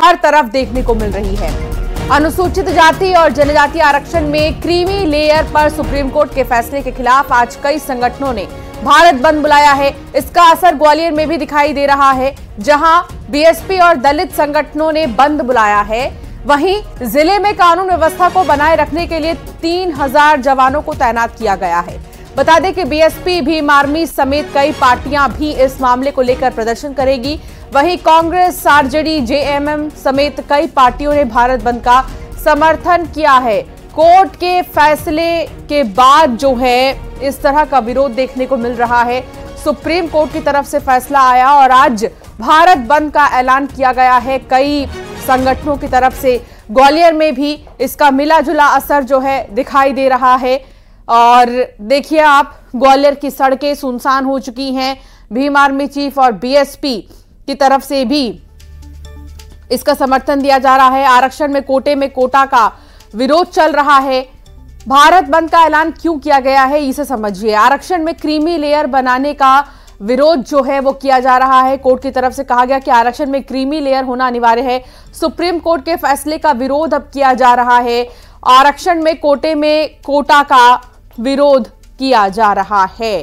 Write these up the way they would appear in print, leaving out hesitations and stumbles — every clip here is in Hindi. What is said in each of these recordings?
हर तरफ देखने को मिल रही है। अनुसूचित जाति और जनजाति आरक्षण में क्रीमी लेयर पर सुप्रीम कोर्ट के फैसले के खिलाफ आज कई संगठनों ने भारत बंद बुलाया है। इसका असर ग्वालियर में भी दिखाई दे रहा है, जहां बीएसपी और दलित संगठनों ने बंद बुलाया है। वहीं जिले में कानून व्यवस्था को बनाए रखने के लिए 3000 जवानों को तैनात किया गया है। बता दें कि बीएसपी, भीम आर्मी समेत कई पार्टियां भी इस मामले को लेकर प्रदर्शन करेगी। वहीं कांग्रेस, आरजेडी, जेएमएम समेत कई पार्टियों ने भारत बंद का समर्थन किया है। कोर्ट के फैसले के बाद जो है इस तरह का विरोध देखने को मिल रहा है। सुप्रीम कोर्ट की तरफ से फैसला आया और आज भारत बंद का ऐलान किया गया है कई संगठनों की तरफ से। ग्वालियर में भी इसका मिला जुला असर जो है दिखाई दे रहा है। और देखिए आप, ग्वालियर की सड़कें सुनसान हो चुकी हैं। भीम आर्मी चीफ और बीएसपी की तरफ से भी इसका समर्थन दिया जा रहा है। आरक्षण में कोटे में कोटा का विरोध चल रहा है। भारत बंद का ऐलान क्यों किया गया है, इसे समझिए। आरक्षण में क्रीमी लेयर बनाने का विरोध जो है वो किया जा रहा है। कोर्ट की तरफ से कहा गया कि आरक्षण में क्रीमी लेयर होना अनिवार्य है। सुप्रीम कोर्ट के फैसले का विरोध अब किया जा रहा है। आरक्षण में कोटे में कोटा का विरोध किया जा रहा है।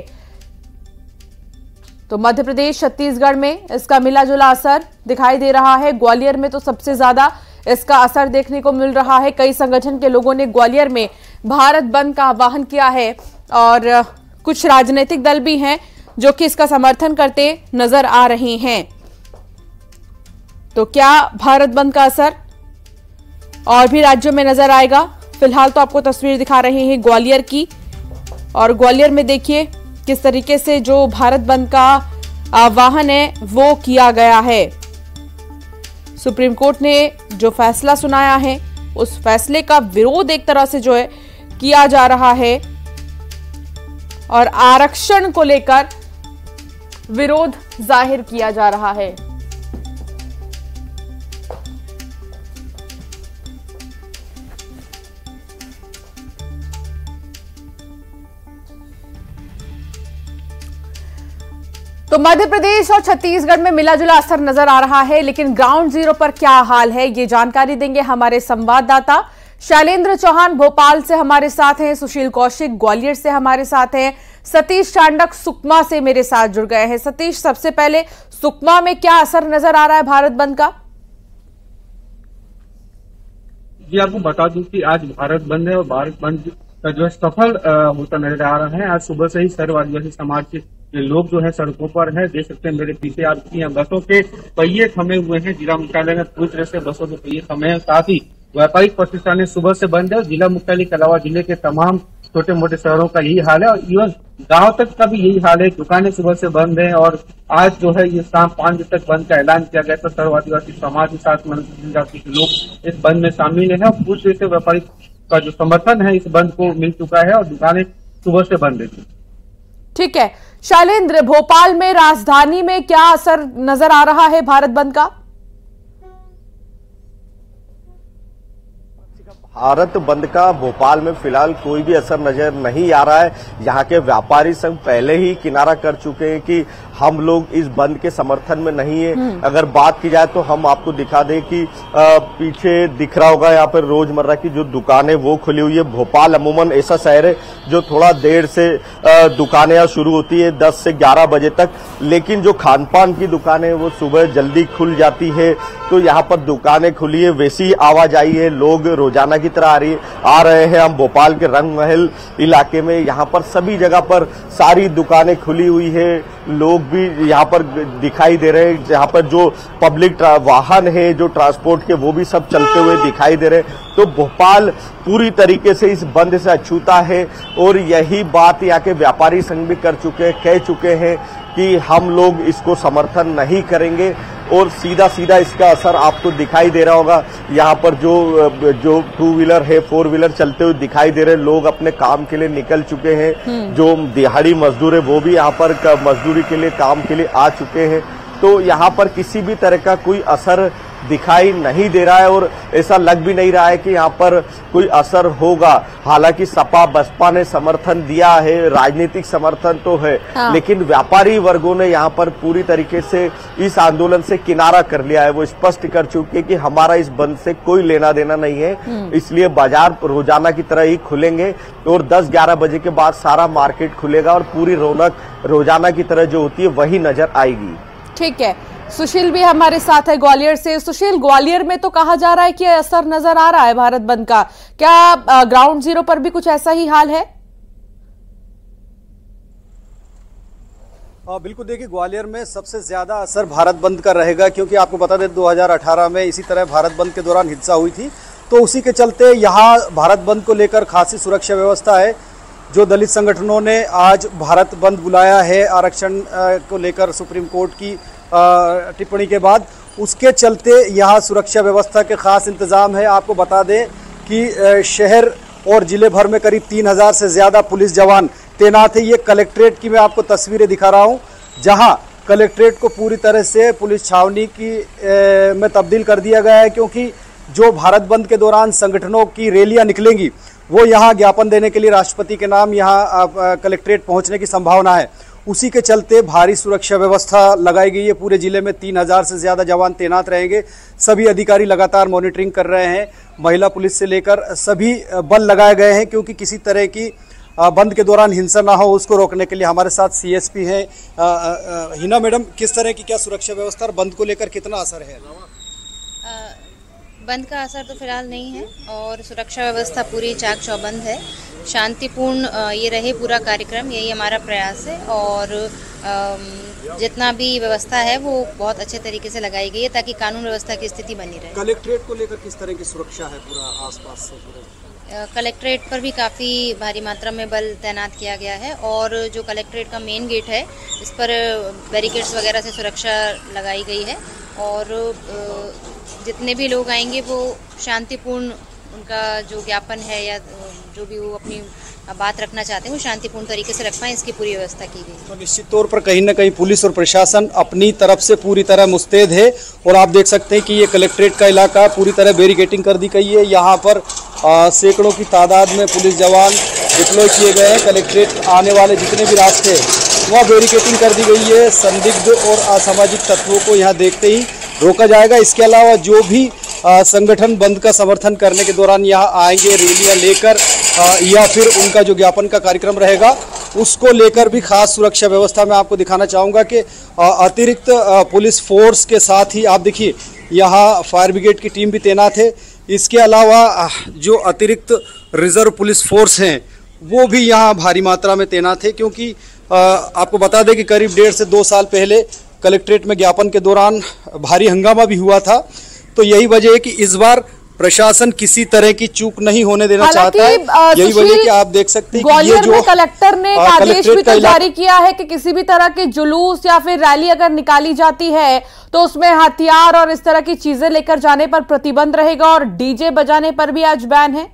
तो मध्य प्रदेश, छत्तीसगढ़ में इसका मिला जुला असर दिखाई दे रहा है। ग्वालियर में तो सबसे ज्यादा इसका असर देखने को मिल रहा है। कई संगठन के लोगों ने ग्वालियर में भारत बंद का आह्वान किया है और कुछ राजनीतिक दल भी हैं जो कि इसका समर्थन करते नजर आ रहे हैं। तो क्या भारत बंद का असर और भी राज्यों में नजर आएगा? फिलहाल तो आपको तस्वीर दिखा रहे हैं ग्वालियर की, और ग्वालियर में देखिए किस तरीके से जो भारत बंद का आह्वान है वो किया गया है। सुप्रीम कोर्ट ने जो फैसला सुनाया है उस फैसले का विरोध एक तरह से जो है किया जा रहा है और आरक्षण को लेकर विरोध जाहिर किया जा रहा है। तो मध्य प्रदेश और छत्तीसगढ़ में मिला जुला असर नजर आ रहा है, लेकिन ग्राउंड जीरो पर क्या हाल है ये जानकारी देंगे हमारे संवाददाता शैलेंद्र चौहान। भोपाल से हमारे साथ हैं, सुशील कौशिक ग्वालियर से हमारे साथ हैं, सतीश चांडक सुकमा से मेरे साथ जुड़ गए हैं। सतीश, सबसे पहले सुकमा में क्या असर नजर आ रहा है भारत बंद का? जी, आपको बता दूं कि आज भारत बंद है और भारत बंद का जो है सफल होता नजर आ रहा है। आज सुबह से ही सर्व आदिवासी समाज के लोग जो है सड़कों पर है। देख सकते हैं मेरे पीछे आपकी बसों के पहिए थमे हुए हैं। जिला मुख्यालय में पूरी तरह से बसों के पहिए थमे हैं। साथ ही व्यापारिक प्रतिष्ठानें सुबह से बंद है। जिला मुख्यालय के अलावा जिले के तमाम छोटे मोटे शहरों का यही हाल है और इवन गांव तक का भी यही हाल है। दुकानें सुबह से बंद है और आज जो है ये शाम 5 बजे तक बंद का ऐलान किया गया था। सर्व आदिवासी समाज के साथ अनुसूचित जाति के लोग इस बंद में शामिल है और पूरी तरह से व्यापारिक का जो समर्थन है इस बंद को मिल चुका है और दुकानें सुबह से बंद है। ठीक है शैलेंद्र, भोपाल में राजधानी में क्या असर नजर आ रहा है भारत बंद का? भारत बंद का भोपाल में फिलहाल कोई भी असर नजर नहीं आ रहा है। यहाँ के व्यापारी संघ पहले ही किनारा कर चुके हैं कि हम लोग इस बंद के समर्थन में नहीं है। अगर बात की जाए तो हम आपको दिखा दें कि पीछे दिख रहा होगा यहाँ पर रोजमर्रा की जो दुकानें वो खुली हुई है। भोपाल अमूमन ऐसा शहर है जो थोड़ा देर से दुकानें यहाँ शुरू होती है 10 से 11 बजे तक, लेकिन जो खान पान की दुकानें वो सुबह जल्दी खुल जाती है। तो यहाँ पर दुकानें खुली है, वैसी आवाजाही है, लोग रोजाना की तरह आ रहे हैं। हम भोपाल के रंग महल इलाके में यहाँ पर सभी जगह पर सारी दुकानें खुली हुई है। लोग भी यहाँ पर दिखाई दे रहे हैं। यहाँ पर जो पब्लिक वाहन है जो ट्रांसपोर्ट के वो भी सब चलते हुए दिखाई दे रहे हैं। तो भोपाल पूरी तरीके से इस बंद से अछूता है और यही बात यहाँ के व्यापारी संघ भी कह चुके हैं कि हम लोग इसको समर्थन नहीं करेंगे और सीधा सीधा इसका असर आपको दिखाई दे रहा होगा। यहाँ पर जो 2 व्हीलर है, 4 व्हीलर चलते हुए दिखाई दे रहे हैं। लोग अपने काम के लिए निकल चुके हैं। जो दिहाड़ी मजदूर है वो भी यहाँ पर मजदूरी के लिए काम के लिए आ चुके हैं। तो यहाँ पर किसी भी तरह का कोई असर दिखाई नहीं दे रहा है और ऐसा लग भी नहीं रहा है कि यहाँ पर कोई असर होगा। हालांकि सपा बसपा ने समर्थन दिया है, राजनीतिक समर्थन तो है, लेकिन व्यापारी वर्गों ने यहाँ पर पूरी तरीके से इस आंदोलन से किनारा कर लिया है। वो स्पष्ट कर चुके हैं कि हमारा इस बंद से कोई लेना देना नहीं है, इसलिए बाजार रोजाना की तरह ही खुलेंगे और 10-11 बजे के बाद सारा मार्केट खुलेगा और पूरी रौनक रोजाना की तरह जो होती है वही नजर आएगी। ठीक है, सुशील भी हमारे साथ है ग्वालियर से। सुशील, ग्वालियर में तो कहा जा रहा है कि असर नजर आ रहा है भारत बंद का, क्या ग्राउंड जीरो पर भी कुछ ऐसा ही हाल है? बिल्कुल, देखिए ग्वालियर में सबसे ज्यादा असर भारत बंद का रहेगा, क्योंकि आपको बता दें 2018 में इसी तरह भारत बंद के दौरान हिंसा हुई थी, तो उसी के चलते यहाँ भारत बंद को लेकर खासी सुरक्षा व्यवस्था है। जो दलित संगठनों ने आज भारत बंद बुलाया है आरक्षण को लेकर सुप्रीम कोर्ट की टिप्पणी के बाद, उसके चलते यहाँ सुरक्षा व्यवस्था के खास इंतजाम है। आपको बता दें कि शहर और जिले भर में करीब 3000 से ज्यादा पुलिस जवान तैनात है। ये कलेक्ट्रेट की मैं आपको तस्वीरें दिखा रहा हूँ, जहाँ कलेक्ट्रेट को पूरी तरह से पुलिस छावनी की में तब्दील कर दिया गया है, क्योंकि जो भारत बंद के दौरान संगठनों की रैलियां निकलेंगी वो यहाँ ज्ञापन देने के लिए राष्ट्रपति के नाम यहाँ कलेक्ट्रेट पहुँचने की संभावना है। उसी के चलते भारी सुरक्षा व्यवस्था लगाई गई है। पूरे जिले में 3000 से ज्यादा जवान तैनात रहेंगे। सभी अधिकारी लगातार मॉनिटरिंग कर रहे हैं, महिला पुलिस से लेकर सभी बल लगाए गए हैं, क्योंकि किसी तरह की बंद के दौरान हिंसा ना हो उसको रोकने के लिए। हमारे साथ सीएसपी हैं हिना मैडम, किस तरह की क्या सुरक्षा व्यवस्था और बंद को लेकर कितना असर है? बंद का असर तो फिलहाल नहीं है और सुरक्षा व्यवस्था पूरी चाक चौबंद है। शांतिपूर्ण ये रहे पूरा कार्यक्रम, यही हमारा प्रयास है और जितना भी व्यवस्था है वो बहुत अच्छे तरीके से लगाई गई है ताकि कानून व्यवस्था की स्थिति बनी रहे। कलेक्ट्रेट को लेकर किस तरह की सुरक्षा है पूरा आसपास से? कलेक्ट्रेट पर भी काफ़ी भारी मात्रा में बल तैनात किया गया है और जो कलेक्ट्रेट का मेन गेट है इस पर बैरिकेड्स वगैरह से सुरक्षा लगाई गई है और जितने भी लोग आएंगे वो शांतिपूर्ण, उनका जो ज्ञापन है या जो भी वो अपनी बात रखना चाहते हैं वो शांतिपूर्ण तरीके से रख पाएं, इसकी पूरी व्यवस्था की गई। तो निश्चित तौर पर कहीं ना कहीं पुलिस और प्रशासन अपनी तरफ से पूरी तरह मुस्तैद है और आप देख सकते हैं कि ये कलेक्ट्रेट का इलाका पूरी तरह बैरिकेडिंग कर दी गई है। यहाँ पर सैकड़ों की तादाद में पुलिस जवान डिप्लॉय किए गए हैं। कलेक्ट्रेट आने वाले जितने भी रास्ते वहाँ बैरिकेडिंग कर दी गई है। संदिग्ध और असामाजिक तत्वों को यहाँ देखते ही रोका जाएगा। इसके अलावा जो भी संगठन बंद का समर्थन करने के दौरान यहाँ आएंगे रैलियाँ लेकर या फिर उनका जो ज्ञापन का कार्यक्रम रहेगा उसको लेकर भी खास सुरक्षा व्यवस्था मैं आपको दिखाना चाहूँगा कि अतिरिक्त पुलिस फोर्स के साथ ही आप देखिए यहाँ फायर ब्रिगेड की टीम भी तैनात है। इसके अलावा जो अतिरिक्त रिजर्व पुलिस फोर्स हैं वो भी यहाँ भारी मात्रा में तैनात है, क्योंकि आपको बता दें कि करीब 1.5 से 2 साल पहले कलेक्ट्रेट में ज्ञापन के दौरान भारी हंगामा भी हुआ था। तो यही वजह है कि इस बार प्रशासन किसी तरह की चूक नहीं होने देना चाहता है। यही वजह कि आप देख सकते हैं कि ये जो कलेक्टर ने एक आदेश भी तो जारी किया है कि किसी भी तरह के जुलूस या फिर रैली अगर निकाली जाती है तो उसमें हथियार और इस तरह की चीजें लेकर जाने पर प्रतिबंध रहेगा और डीजे बजाने पर भी आज बैन है।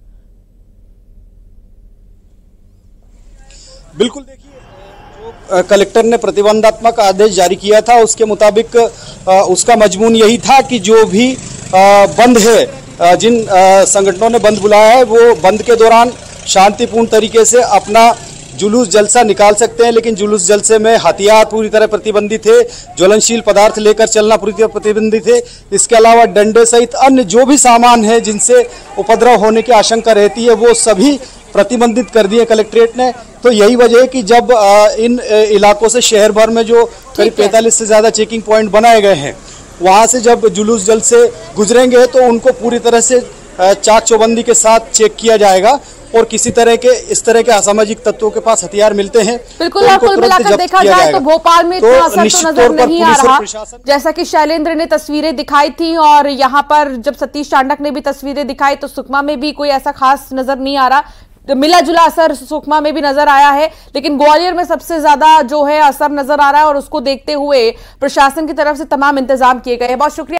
बिल्कुल, देखिए जो कलेक्टर ने प्रतिबंधात्मक आदेश जारी किया था उसके मुताबिक उसका मजमून यही था कि जो भी बंद है, जिन संगठनों ने बंद बुलाया है वो बंद के दौरान शांतिपूर्ण तरीके से अपना जुलूस जलसा निकाल सकते हैं, लेकिन जुलूस जलसे में हथियार पूरी तरह प्रतिबंधित है, ज्वलनशील पदार्थ लेकर चलना पूरी तरह प्रतिबंधित है। इसके अलावा डंडे सहित अन्य जो भी सामान है जिनसे उपद्रव होने की आशंका रहती है वो सभी प्रतिबंधित कर दिए कलेक्ट्रेट ने। तो यही वजह है कि जब इन इलाकों से शहर भर में जो करीब 45 से ज़्यादा चेकिंग पॉइंट बनाए गए हैं वहाँ से जब जुलूस जल से गुजरेंगे तो उनको पूरी तरह से चाक चौबंदी के साथ चेक किया जाएगा और किसी तरह के इस तरह के असामाजिक तत्वों के पास हथियार मिलते हैं बिल्कुल तो कुल मिलाकर देखा जाए तो भोपाल में इतना असर तो नजर नहीं आ रहा, जैसा कि शैलेंद्र ने तस्वीरें दिखाई थी और यहाँ पर जब सतीश चांडक ने भी तस्वीरें दिखाई तो सुकमा में भी कोई ऐसा खास नजर नहीं आ रहा। तो मिला जुला असर सुकमा में भी नजर आया है, लेकिन ग्वालियर में सबसे ज्यादा जो है असर नजर आ रहा है और उसको देखते हुए प्रशासन की तरफ से तमाम इंतजाम किए गए हैं। बहुत शुक्रिया।